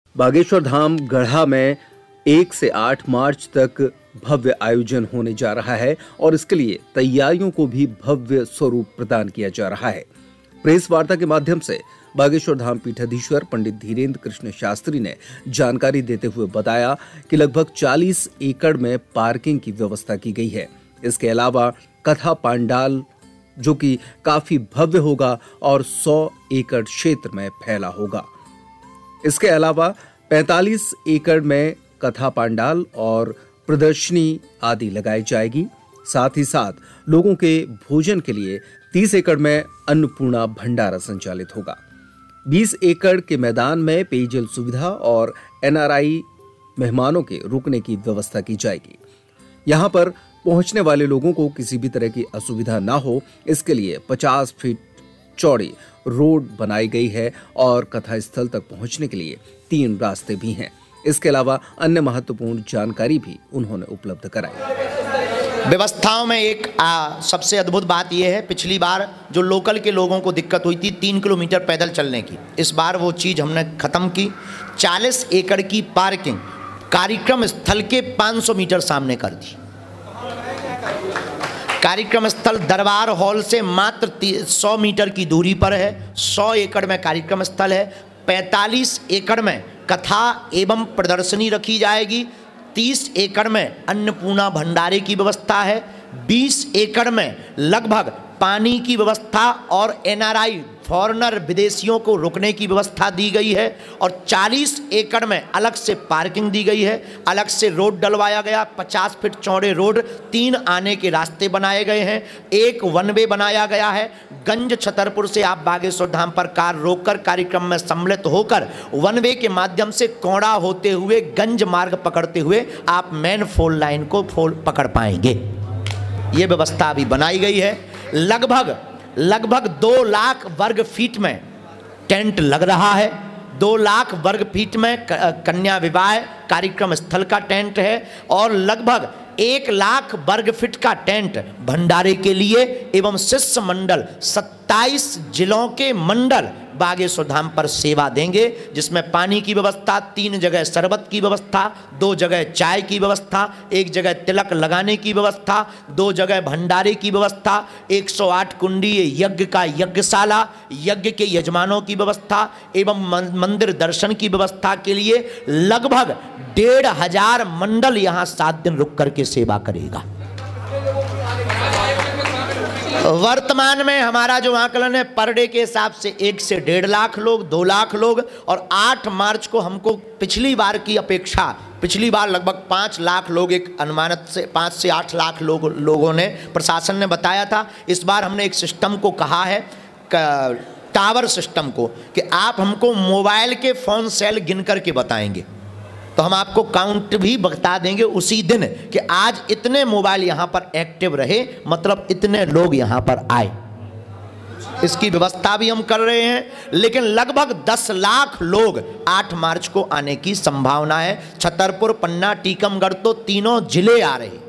बागेश्वर धाम गढ़ा में 1 से 8 मार्च तक भव्य आयोजन होने जा रहा है और इसके लिए तैयारियों को भी भव्य स्वरूप प्रदान किया जा रहा है। प्रेस वार्ता के माध्यम से बागेश्वर धाम पीठाधीश्वर पंडित धीरेन्द्र कृष्ण शास्त्री ने जानकारी देते हुए बताया कि लगभग 40 एकड़ में पार्किंग की व्यवस्था की गई है। इसके अलावा कथा पांडाल जो कि काफी भव्य होगा और 100 एकड़ क्षेत्र में फैला होगा। इसके अलावा 45 एकड़ में कथा पांडाल और प्रदर्शनी आदि लगाई जाएगी। साथ ही साथ लोगों के भोजन के लिए 30 एकड़ में अन्नपूर्णा भंडारा संचालित होगा। 20 एकड़ के मैदान में पेयजल सुविधा और एनआरआई मेहमानों के रुकने की व्यवस्था की जाएगी। यहां पर पहुंचने वाले लोगों को किसी भी तरह की असुविधा ना हो, इसके लिए 50 फीट चौड़ी रोड बनाई गई है और कथा स्थल तक पहुंचने के लिए 3 रास्ते भी हैं। इसके अलावा अन्य महत्वपूर्ण जानकारी भी उन्होंने उपलब्ध कराई। व्यवस्थाओं में एक सबसे अद्भुत बात यह है, पिछली बार जो लोकल के लोगों को दिक्कत हुई थी 3 किलोमीटर पैदल चलने की, इस बार वो चीज़ हमने ख़त्म की। 40 एकड़ की पार्किंग कार्यक्रम स्थल के 500 मीटर सामने कर दी। कार्यक्रम स्थल दरबार हॉल से मात्र 100 मीटर की दूरी पर है। 100 एकड़ में कार्यक्रम स्थल है। 45 एकड़ में कथा एवं प्रदर्शनी रखी जाएगी। 30 एकड़ में अन्नपूर्णा भंडारे की व्यवस्था है। 20 एकड़ में लगभग पानी की व्यवस्था और एनआरआई फॉरेनर विदेशियों को रुकने की व्यवस्था दी गई है और 40 एकड़ में अलग से पार्किंग दी गई है। अलग से रोड डलवाया गया, 50 फीट चौड़े रोड, 3 आने के रास्ते बनाए गए हैं। एक वन वे बनाया गया है। गंज छतरपुर से आप बागेश्वर धाम पर कार रोककर कार्यक्रम में सम्मिलित होकर वन वे के माध्यम से कौड़ा होते हुए गंज मार्ग पकड़ते हुए आप मेन फोल लाइन को पकड़ पाएंगे। ये व्यवस्था अभी बनाई गई है। लगभग 2 लाख वर्ग फीट में टेंट लग रहा है। 2 लाख वर्ग फीट में कन्या विवाह कार्यक्रम स्थल का टेंट है और लगभग 1 लाख वर्ग फीट का टेंट भंडारे के लिए एवं शिष्य मंडल 27 जिलों के मंडल बागेश्वर धाम पर सेवा देंगे, जिसमें पानी की व्यवस्था, 3 जगह शरबत की व्यवस्था, 2 जगह चाय की व्यवस्था, 1 जगह तिलक लगाने की व्यवस्था, 2 जगह भंडारे की व्यवस्था, 108 कुंडीय यज्ञ का यज्ञशाला, यज्ञ के यजमानों की व्यवस्था एवं मंदिर दर्शन की व्यवस्था के लिए लगभग 1500 मंडल यहाँ 7 दिन रुक करके सेवा करेगा। वर्तमान में हमारा जो आकलन है पर डे के हिसाब से 1 से 1.5 लाख लोग, 2 लाख लोग और 8 मार्च को हमको पिछली बार की अपेक्षा, पिछली बार लगभग 5 लाख लोग एक अनुमानित से 5 से 8 लाख लोगों ने प्रशासन ने बताया था। इस बार हमने एक सिस्टम को कहा है, टावर सिस्टम को, कि आप हमको मोबाइल के फ़ोन सेल गिन करके बताएंगे तो हम आपको काउंट भी बता देंगे उसी दिन कि आज इतने मोबाइल यहां पर एक्टिव रहे, मतलब इतने लोग यहां पर आए। इसकी व्यवस्था भी हम कर रहे हैं। लेकिन लगभग 10 लाख लोग 8 मार्च को आने की संभावना है। छतरपुर, पन्ना, टीकमगढ़ तो तीनों जिले आ रहे हैं।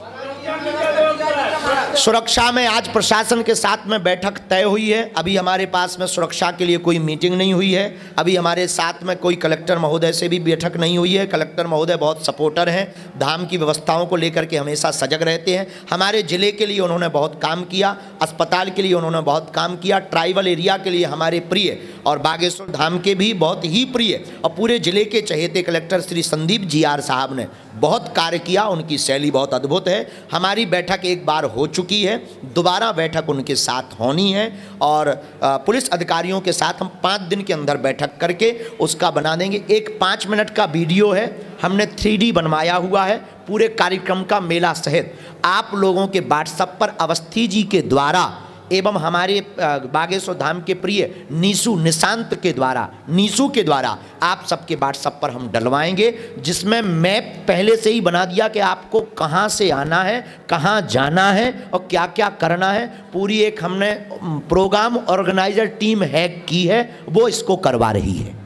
सुरक्षा में आज प्रशासन के साथ में बैठक तय हुई है। अभी हमारे पास में सुरक्षा के लिए कोई मीटिंग नहीं हुई है। अभी हमारे साथ में कोई कलेक्टर महोदय से भी बैठक नहीं हुई है। कलेक्टर महोदय बहुत सपोर्टर हैं, धाम की व्यवस्थाओं को लेकर के हमेशा सजग रहते हैं। हमारे ज़िले के लिए उन्होंने बहुत काम किया, अस्पताल के लिए उन्होंने बहुत काम किया, ट्राइबल एरिया के लिए हमारे प्रिय और बागेश्वर धाम के भी बहुत ही प्रिय और पूरे ज़िले के चहेते कलेक्टर श्री संदीप GR साहब ने बहुत कार्य किया। उनकी शैली बहुत अद्भुत है। हमारी बैठक एक बार हो चुकी है, दोबारा बैठक उनके साथ होनी है और पुलिस अधिकारियों के साथ हम 5 दिन के अंदर बैठक करके उसका बना देंगे। एक 5 मिनट का वीडियो है, हमने 3D बनवाया हुआ है पूरे कार्यक्रम का मेला सहित। आप लोगों के व्हाट्सएप पर अवस्थी जी के द्वारा एवं हमारे बागेश्वर धाम के प्रिय निशांत के द्वारा आप सबके व्हाट्सएप पर हम डलवाएंगे, जिसमें मैप पहले से ही बना दिया कि आपको कहां से आना है, कहां जाना है और क्या क्या करना है। पूरी एक हमने प्रोग्राम ऑर्गेनाइजर टीम हैक की है, वो इसको करवा रही है।